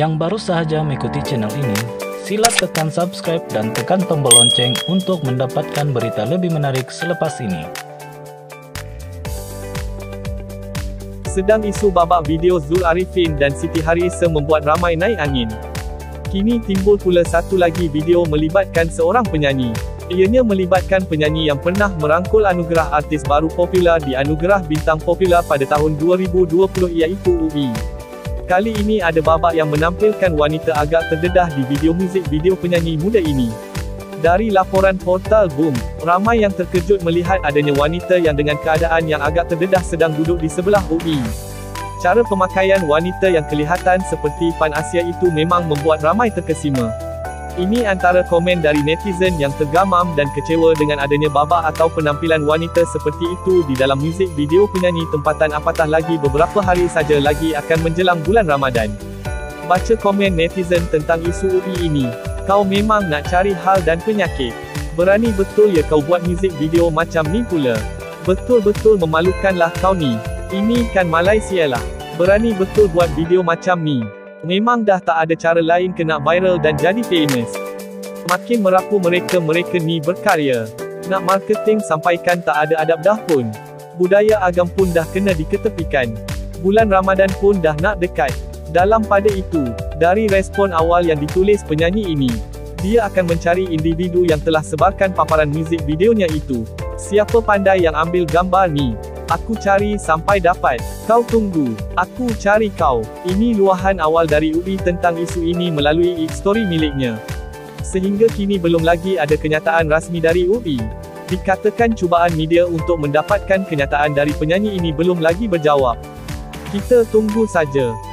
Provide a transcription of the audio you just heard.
Yang baru saja mengikuti channel ini, silat tekan subscribe dan tekan tombol lonceng untuk mendapatkan berita lebih menarik selepas ini. Sedang isu babak video Zul Arifin dan Siti Harissa membuat ramai naik angin. Kini timbul pula satu lagi video melibatkan seorang penyanyi. Ianya melibatkan penyanyi yang pernah merangkul anugerah artis baru popular di Anugerah Bintang Popular pada tahun 2020 iaitu UI. Kali ini ada babak yang menampilkan wanita agak terdedah di video muzik video penyanyi muda ini. Dari laporan portal Boom, ramai yang terkejut melihat adanya wanita yang dengan keadaan yang agak terdedah sedang duduk di sebelah UI. Cara pemakaian wanita yang kelihatan seperti Pan Asia itu memang membuat ramai terkesima. Ini antara komen dari netizen yang tergamam dan kecewa dengan adanya babak atau penampilan wanita seperti itu di dalam muzik video penyanyi tempatan, apatah lagi beberapa hari saja lagi akan menjelang bulan Ramadan. Baca komen netizen tentang isu UI ini. Kau memang nak cari hal dan penyakit. Berani betul ya kau buat muzik video macam ni pula. Betul-betul memalukanlah kau ni. Ini kan Malaysia lah. Berani betul buat video macam ni. Memang dah tak ada cara lain ke nak viral dan jadi famous. Makin merapu mereka ni berkarya. Nak marketing sampaikan tak ada adab dah pun. Budaya agam pun dah kena diketepikan. Bulan Ramadan pun dah nak dekat. Dalam pada itu, dari respon awal yang ditulis penyanyi ini, dia akan mencari individu yang telah sebarkan paparan muzik videonya itu. Siapa pandai yang ambil gambar ni? Aku cari sampai dapat. Kau tunggu. Aku cari kau. Ini luahan awal dari UI tentang isu ini melalui story miliknya. Sehingga kini belum lagi ada kenyataan rasmi dari UI. Dikatakan cubaan media untuk mendapatkan kenyataan dari penyanyi ini belum lagi berjawab. Kita tunggu saja.